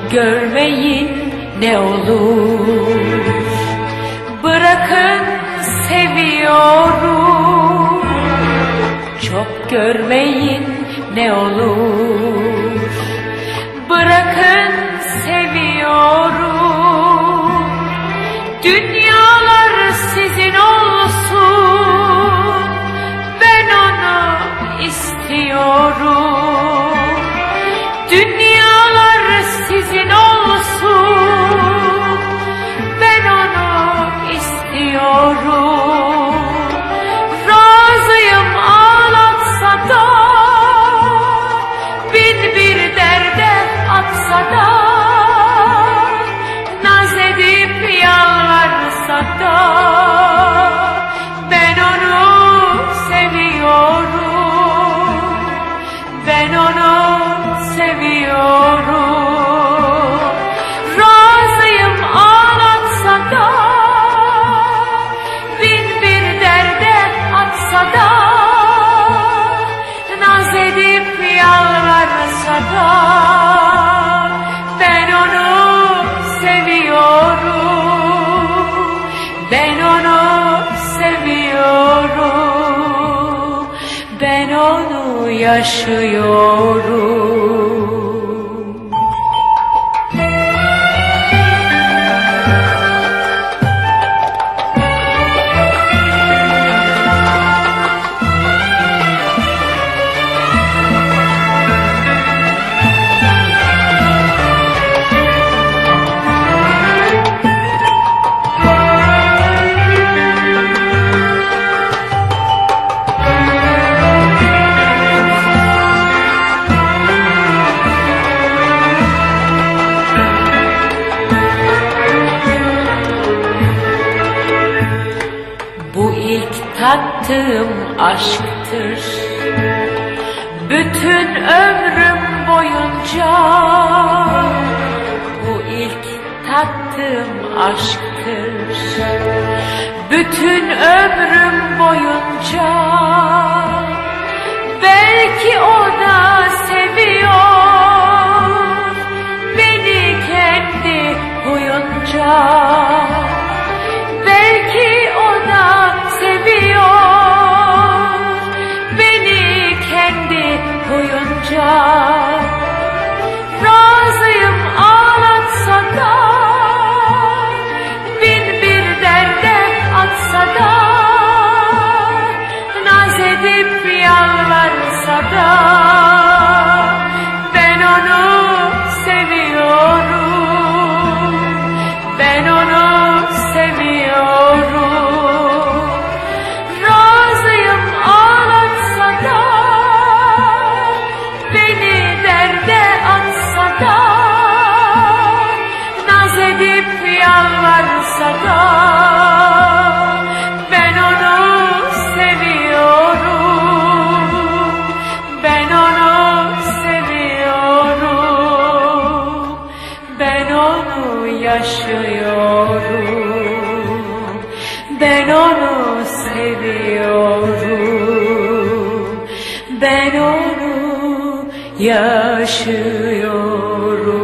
görmeyin ne olur. Bırakın seviyorum. Çok görmeyin ne olur. Bırakın seviyorum. Dünyalar sizin olsun. Ben onu istiyorum. Dünyalar sizin olsun. Ben onu istiyorum. Razıyım ağlatsa da, bin bir derde atsa da, naz edip yalvarsa da, ben onu seviyorum. Ben onu seviyorum. Razıyım ağlatsa da, bin bir derde atsa da, naz edip yalvarsa da, ben onu seviyorum. Ben onu seviyorum. Ben onu yaşıyorum. Bu ilk tattığım aşktır. Bütün ömrüm boyunca bu ilk tattığım aşktır. Bütün ömrüm boyunca belki o da seviyor beni kendi huyunca. Belki o da seviyor beni kendi huyunca. Razıyım ağlatsa da, bin bir derde atsa da, naz edip yalvarsa da, ben onu seviyorum. Ben onu seviyorum. Razıyım ağlatsa da, beni derde atsa da, naz edip yalvarsa da, ben onu seviyorum. Ben onu seviyorum. Ben onu yaşıyorum. Ben onu seviyorum. Ben onu yaşıyorum.